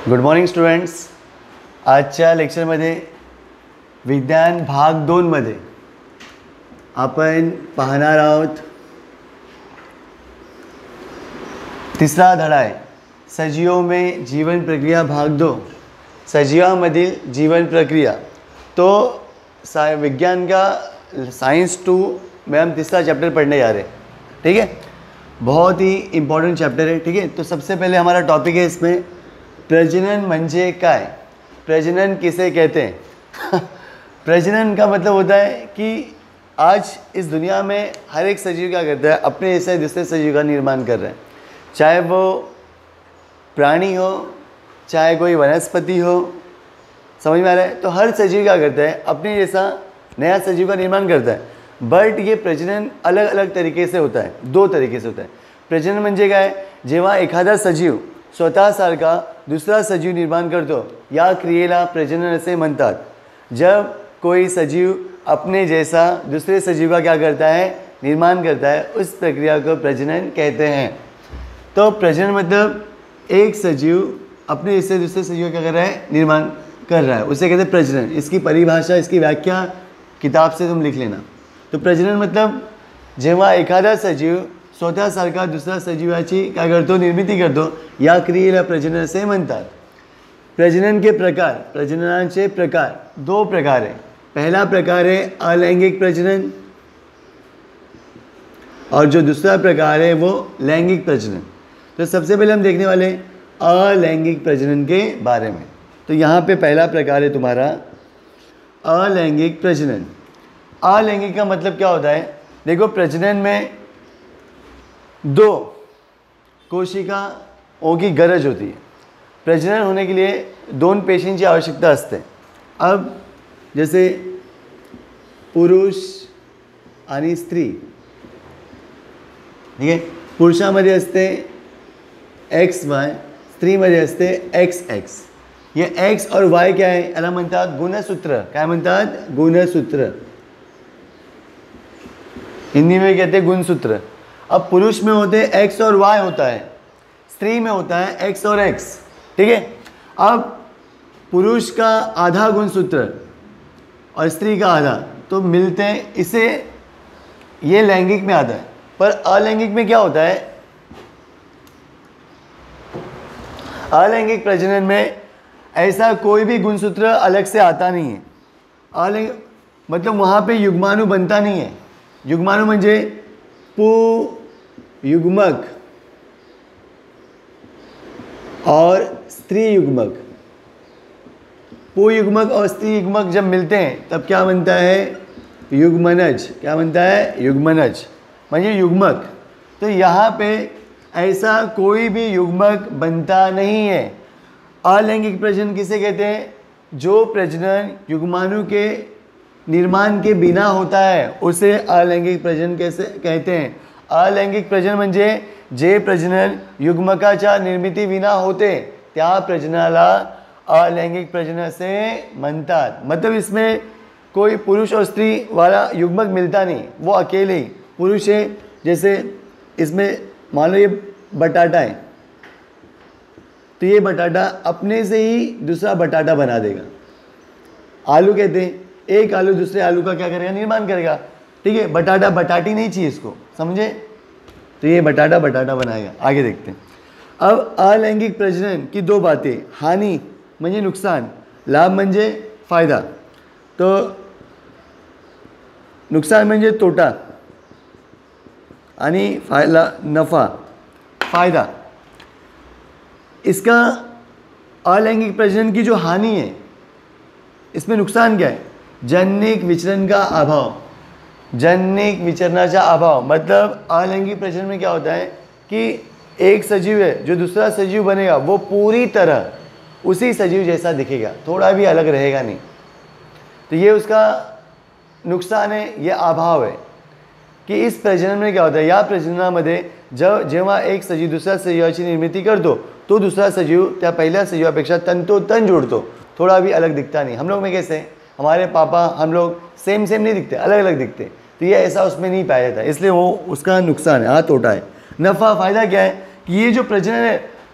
Good morning students. आजच्या लेक्चरमध्ये विज्ञान भाग 2 मध्ये आपण पाहणार आहोत तिसरा धडा आहे सजीवों में जीवन प्रक्रिया भाग 2. सजीवांमधील जीवन प्रक्रिया तो विज्ञान का साइंस 2 में हम तीसरा चैप्टर पढ़ने जा रहे हैं. ठीक है, बहुत ही इम्पोर्टेंट चैप्टर है. ठीक है, तो सबसे पहले हमारा टॉपिक है इसमें प्रजनन म्हणजे काय. प्रजनन किसे कहते हैं? प्रजनन का मतलब होता है कि आज इस दुनिया में हर एक सजीव क्या करता है, अपने जैसे दूसरे सजीव का निर्माण कर रहा है. चाहे वो प्राणी हो, चाहे कोई वनस्पति हो, समझ में आ रहा है. तो हर सजीव क्या करता है, अपने जैसा नया सजीव का निर्माण करता है. बट ये प्रजनन अलग अलग तरीके से होता है, 2 तरीके से होता है. प्रजनन म्हणजे काय, जेव्हा एखादा सजीव स्वतःसारखा दुसरा सजीव निर्माण करतो या क्रियेला प्रजनन असे म्हणतात. जब कोई सजीव अपने जैसा दूसरे सजीव का क्या करता है, निर्माण करता है, उस प्रक्रिया को प्रजनन कहते हैं. तो प्रजनन मतलब एक सजीव अपने जैसे दूसरे सजीव का क्या कर रहा है, निर्माण कर रहा है, उसे कहते हैं प्रजनन. इसकी परिभाषा, इसकी व्याख्या किताब से तुम लिख लेना. तो प्रजनन मतलब जेव्हा एखादा सजीव स्वतःसारखा दुसऱ्या सजीवाची काय करतो, निर्मिती करतो, या क्रियेला प्रजनन असे म्हणतात. प्रजनन के प्रकार, प्रजननाचे प्रकार 2 प्रकार है. पहला प्रकार है अलैंगिक प्रजनन और जो दूसरा प्रकार है वो लैंगिक प्रजनन. तो सबसे पहले हम देखने वाले अलैंगिक प्रजनन के बारे में. तो यहाँ पे पहला प्रकार है तुम्हारा अलैंगिक प्रजनन. अलैंगिक का मतलब क्या होता है, देखो प्रजनन में 2 कोशिकाओं की गरज होती है. प्रजनन होने के लिए 2 पेशींची आवश्यकता असते. अब जैसे पुरुष आणि स्त्री, ठीक आहे, पुरुषामध्ये असते XY, स्त्रीमध्ये असते XX. ये X और Y क्या आहे, याला म्हणतात गुणसूत्र. काय म्हणतात, गुणसूत्र. हिंदी में कहते हैं गुणसूत्र. अब पुरुष में होते X और Y होता है, स्त्री में होता है X और X. ठीक है, अब पुरुष का आधा गुणसूत्र और स्त्री का आधा तो मिलते हैं, इसे ये लैंगिक में आता है. पर अलैंगिक में क्या होता है, अलैंगिक प्रजनन में ऐसा कोई भी गुणसूत्र अलग से आता नहीं है. अलैंगिक मतलब वहाँ पे युग्माणु बनता नहीं है. युग्माणु म्हणजे पुयुग्मक और स्त्री युग्मक. पुयुग्मक और स्त्री युग्मक जब मिलते हैं तब क्या बनता है, युग्मनज. क्या बनता है, युग्मनज म्हणजे युग्मक. तो यहाँ पे ऐसा कोई भी युग्मक बनता नहीं है. अलैंगिक प्रजनन किसे कहते हैं, जो प्रजनन युग्माणु के निर्माण के बिना होता है उसे अलैंगिक प्रजनन कैसे कहते हैं. अलैंगिक प्रजनन म्हणजे जे प्रजनन युग्मकाच्या निर्मिती विना होते त्या प्रजननाला अलैंगिक प्रजनन असे म्हणतात. मतलब इसमें कोई पुरुष और स्त्री वाला युग्मक मिलता नहीं, वो अकेले ही पुरुष है. जैसे इसमें मान लो ये बटाटा है, तो ये बटाटा अपने से ही दूसरा बटाटा बना देगा. आलू कहते हैं, एक आलू दूसरे आलू का क्या करेगा, निर्माण करेगा. ठीक है, बटाटा बटाटी नहीं चाहिए इसको, समझे. तो ये बटाटा बटाटा बनाएगा. आगे देखते हैं. अब अलैंगिक प्रजनन की 2 बातें, हानि म्हणजे नुकसान, लाभ म्हणजे फायदा. तो नुकसान म्हणजे तोटा आणि फायदा नफा, फायदा. इसका अलैंगिक प्रजनन की जो हानि है, इसमें नुकसान क्या है, जैनिक विचरण का अभाव. जैनिक विचरणाचा अभाव मतलब अलैंगिक प्रजनन में क्या होता है कि एक सजीव है, जो दूसरा सजीव बनेगा वो पूरी तरह उसी सजीव जैसा दिखेगा, थोड़ा भी अलग रहेगा नहीं. तो ये उसका नुकसान है, ये अभाव है. कि इस प्रजनन में क्या होता है, या प्रजननामध्ये जेव्हा एक सजीव दुसऱ्या सजीवाची निर्मिती करतो तो दूसरा सजीव त्या पहिल्या सजीवापेक्षा तंतोतंत जुड़तो, थोड़ा भी अलग दिखता नहीं. हम लोग में कैसे, हमारे पापा हम लोग सेम नहीं दिखते, अलग अलग दिखते. तो ये ऐसा उसमें नहीं पाया जाता, इसलिए वो उसका नुकसान है, हाँ तोटा है. नफ़ा फायदा क्या है कि ये जो प्रजनन है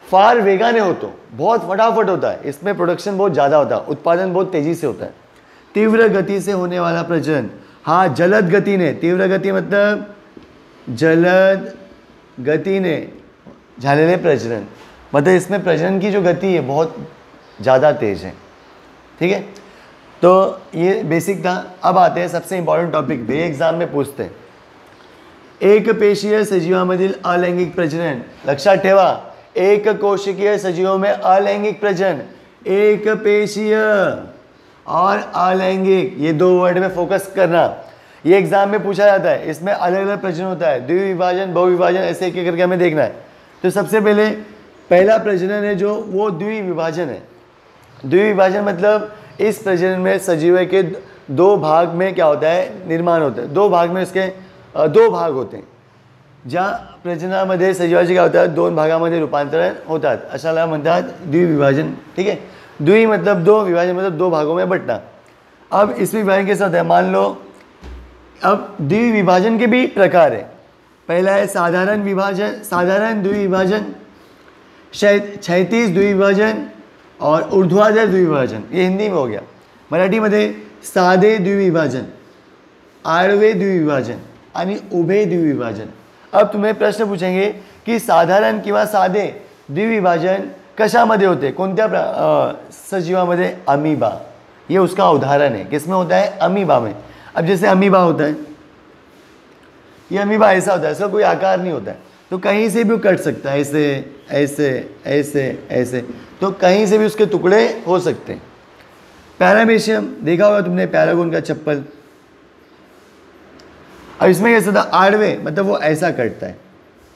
फार वेगाने होतो, बहुत फटाफट होता है, इसमें प्रोडक्शन बहुत ज़्यादा होता है, उत्पादन बहुत तेज़ी से होता है। तीव्र गति से होने वाला प्रजनन, हाँ जलद गति ने, तीव्र गति मतलब जलद गति ने झालेले प्रजनन, मतलब इसमें प्रजनन की जो गति है बहुत ज़्यादा तेज है। ठीक है, तो ये बेसिक था। अब आते हैं सबसे इंपॉर्टेंट टॉपिक पे, एग्जाम में पूछते हैं, एक पेशीय सजीवामधील अलैंगिक प्रजनन। लक्षात ठेवा, एक कोशिकीय सजीवों में अलैंगिक प्रजनन, एक पेशीय और अलैंगिक, ये दो वर्ड में फोकस करना। ये एग्जाम में पूछा जाता है, इसमें अलग अलग प्रजनन होता है, द्विविभाजन, बहुविभाजन, ऐसे एक एक करके हमें देखना है। तो सबसे पहले पहला प्रजनन है जो वो द्विविभाजन है। द्विविभाजन मतलब इस प्रजनन में सजीव के दो भाग में क्या होता है, निर्माण होता है, दो भाग में इसके दो भाग होते हैं। ज्या प्रजननामध्ये सजीवाचे क्या होता है, दोन भागामध्ये रूपांतरण होतात, अशाला म्हणतात द्विविभाजन। ठीक है, द्वि मतलब दो, विभाजन मतलब दो भागों में बंटना। अब इस विभाजन कैसा होता है, मान लो अब द्विविभाजन के भी प्रकार है। पहला है साधारण विभाजन, साधारण द्विविभाजन, क्षैतिज द्विविभाजन और ऊर्ध्वाधर द्विविभाजन, ये हिंदी में हो गया। मराठी मध्ये साधे द्विविभाजन, आडवे द्विविभाजन आणि उभे द्विविभाजन। अब तुम्हें प्रश्न पूछेंगे कि साधारण किंवा साधे द्विविभाजन कशामध्ये होते, कोणत्या सजीवामध्ये, अमीबा, ये उसका उदाहरण है। किसमें होता है, अमीबा में। अब जैसे अमीबा होता है, ये अमीबा ऐसा होता है, इसका कोई आकार नहीं होता है, तो कहीं से भी कट सकता है, ऐसे ऐसे ऐसे ऐसे, तो कहीं से भी उसके टुकड़े हो सकते हैं। पैरामेशियम देखा होगा तुमने, पैरागोन का चप्पल। अब इसमें कैसा था, आड़वे मतलब वो ऐसा कटता है,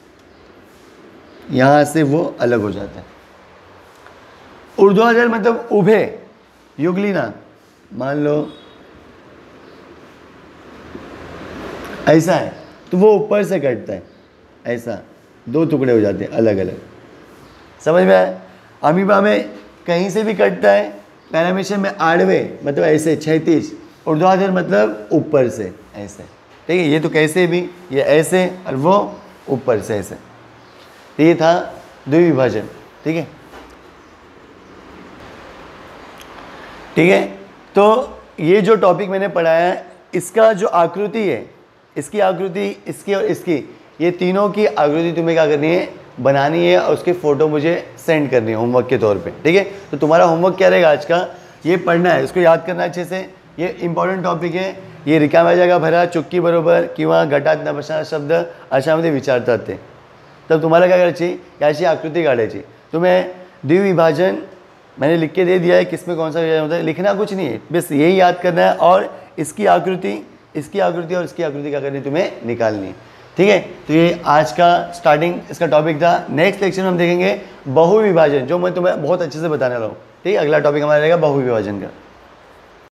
यहां से वो अलग हो जाता है। ऊर्ध्वाधर मतलब उभे, युगलिना, मान लो ऐसा है तो वो ऊपर से कटता है, ऐसा दो टुकड़े हो जाते हैं अलग अलग। समझ में आया? अमीबा में कहीं से भी कटता है, पैरामेशियम में आड़वे मतलब ऐसे क्षैतिज, ऊर्ध्वाधर मतलब ऊपर से ऐसे। ठीक है, ये तो कैसे भी, ये ऐसे और वो ऊपर से ऐसे। तो ये था द्विविभाजन। ठीक है, ठीक है, तो ये जो टॉपिक मैंने पढ़ाया है, इसका जो आकृति है, इसकी आकृति, इसकी और इसकी, ये तीनों की आकृति तुम्हें क्या करनी है, बनानी है और उसके फ़ोटो मुझे सेंड करनी है होमवर्क के तौर पे। ठीक है, तो तुम्हारा होमवर्क क्या रहेगा आज का, ये पढ़ना है, इसको याद करना अच्छे से। ये इंपॉर्टंट टॉपिक है, ये रिकाम्या जागा भरा, चुक्की बरोबर किंवा गटात नबसणारा शब्द अशामध्ये विचारतात ते। तब तुम्हाला क्या करायची, याची आकृति काढायची। तुम्हें द्विविभाजन मैंने लिख के दे दिया है, किसमें कौन सा विभाजन होता है, लिखना कुछ नहीं है, बस यही याद करना है, और इसकी आकृति, इसकी आकृति और इसकी आकृति क्या करनी है, तुम्हें निकालनी है। ठीक है, तो ये आज का स्टार्टिंग इसका टॉपिक था। नेक्स्ट लेक्चर में हम देखेंगे बहुविभाजन, जो मैं तुम्हें बहुत अच्छे से बताने वाला हूँ। ठीक है, अगला टॉपिक हमारा रहेगा बहुविभाजन का।